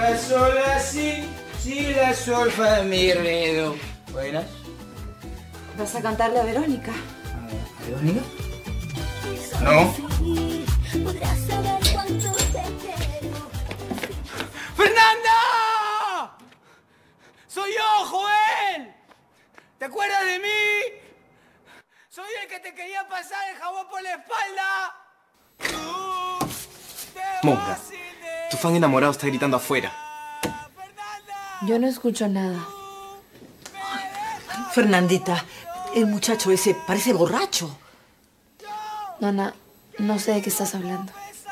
fa, sol, la, si, la, sol, fa, mi, re, do. Buenas. ¿Vas a cantarle a Verónica? ¿A Verónica? No. ¡Fernanda! ¡Soy yo, Joel! ¿Te acuerdas de mí? Soy el que te quería pasar el jabón por la espalda. Monga, tu fan enamorado está gritando afuera. Yo no escucho nada. Fernandita, el muchacho ese parece borracho. Nona, no sé de qué estás hablando.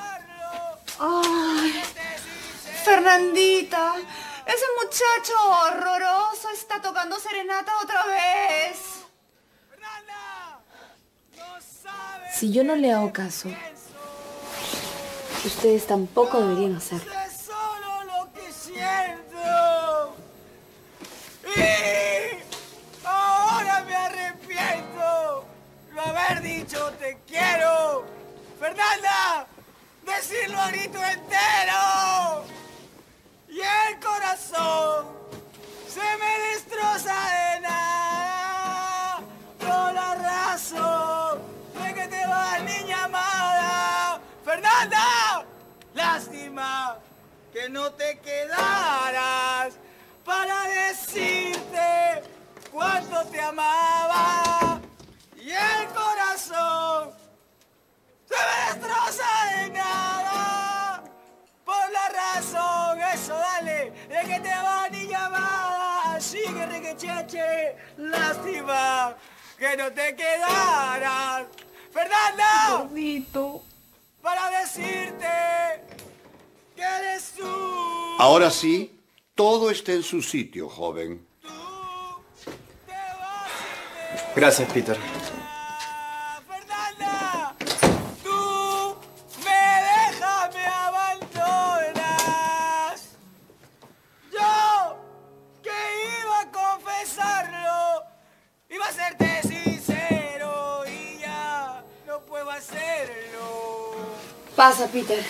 Ay, Fernandita, ese muchacho horroroso está tocando serenata otra vez. Si yo no le hago caso, ustedes tampoco deberían hacerlo. Solo lo que siento. Y ahora me arrepiento de haber dicho te quiero. Fernanda, decirlo a grito entero. Y el corazón se me destroza de nada. Por la razón de que te vas, niña amada. Fernanda, lástima que no te quedaras para decirte cuánto te amaba. Y el corazón se me destroza de nada. Por la razón, eso dale, de que te va, niña amada. Sigue requecheche, lástima que no te quedaras. Fernanda, Gordito. para decirte que eres tú. Ahora sí, todo está en su sitio, joven. Gracias, Peter. Fernanda, tú me dejas, me abandonas. Yo que iba a confesarlo, iba a serte sincero y ya no puedo hacerlo. Pasa, Peter.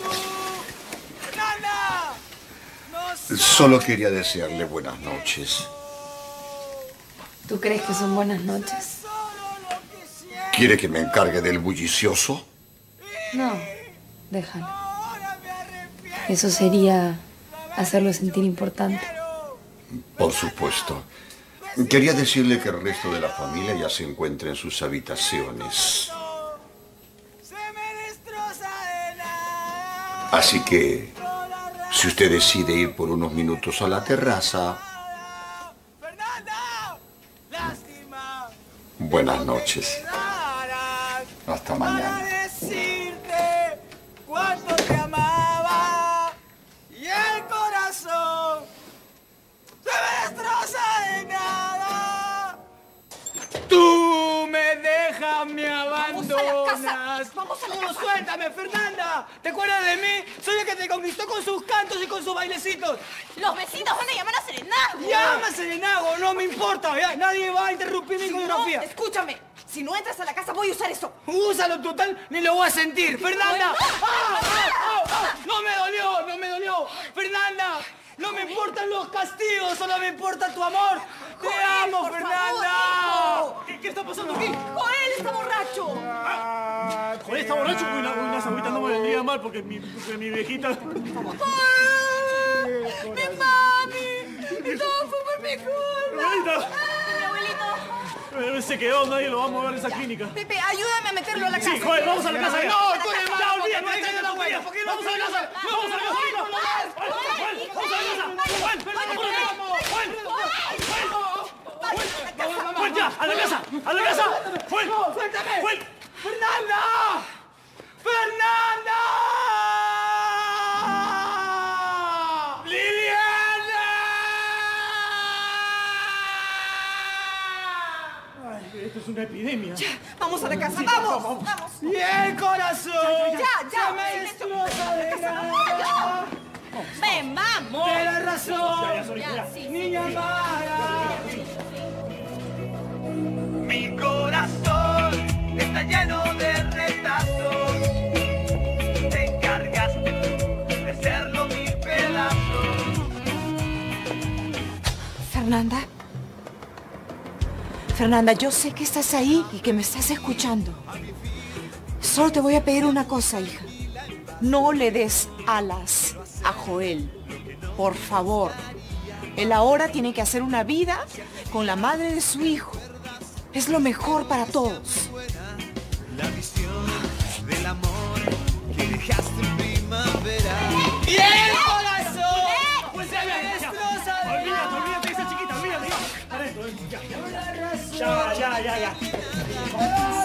Fernanda, no sé. Solo quería desearle buenas noches. ¿Tú crees que son buenas noches? ¿Quiere que me encargue del bullicioso? No, déjalo. Eso sería hacerlo sentir importante. Por supuesto. Quería decirle que el resto de la familia ya se encuentra en sus habitaciones. Así que, si usted decide ir por unos minutos a la terraza, buenas noches. Hasta mañana. Para decirte cuánto te amaba y el corazón se me destroza de nada. Tú me dejas, me abandonas. Vamos a la casa. No, suéltame, Fernanda. ¿Te acuerdas de mí? Soy el que te conquistó con sus cantos y con sus bailecitos. Los vecinos van a llamar a Serenago. Llama a Serenago, no me importa. Ya, nadie va a interrumpir mi coreografía. No, escúchame. Si no entras a la casa voy a usar eso. Úsalo total, ni lo voy a sentir. ¡Fernanda! ¡No me dolió! ¡No me dolió! ¡Fernanda! No me importan los castigos, solo me importa tu amor. ¡Te amo, Fernanda! ¿Qué está pasando aquí? ¡Joel está borracho! Joder, está borracho porque unas agüitas no me vendría mal porque mi viejita... ¡Mi mami! ¡Y todo fue por mi culpa! ¡Abuelita! ¡Mi abuelito! Se quedó, nadie lo va a mover de esa clínica. Pepe, ayúdame a meterlo a la casa. Sí, joder, vamos a la casa. No, tú eres malo. Ya, olvídate, Vamos a la olvídate. casa. ¿Por qué no Vamos a la casa. Vamos a la casa. ¡Juan, ya! ¡A la casa! ¡A la casa! ¡Juan! ¡Suéltame! ¡Juan! ¡Fernanda! ¡Fernanda! ¡Liliana! Ay, esto es una epidemia. Vamos a la casa, vamos, vamos. ¡Y el corazón! Ya. ¡Se me destroza de nada! Ven, vamos. ¡De la razón! Ya, Sorita, ya. Sí. ¡Niña amada! Mi corazón está lleno de retazos. Te encargaste de hacerlo mil pedazos. Fernanda. Fernanda, yo sé que estás ahí y que me estás escuchando. Solo te voy a pedir una cosa, hija. No le des alas a Joel. Por favor. Él ahora tiene que hacer una vida con la madre de su hijo. Es lo mejor para todos. La visión del amor que dejaste en primavera. ¡Bien, corazón! ¡Pues se me destroza! Olvídate, esa chiquita, olvídate. Para esto, ya. Ya.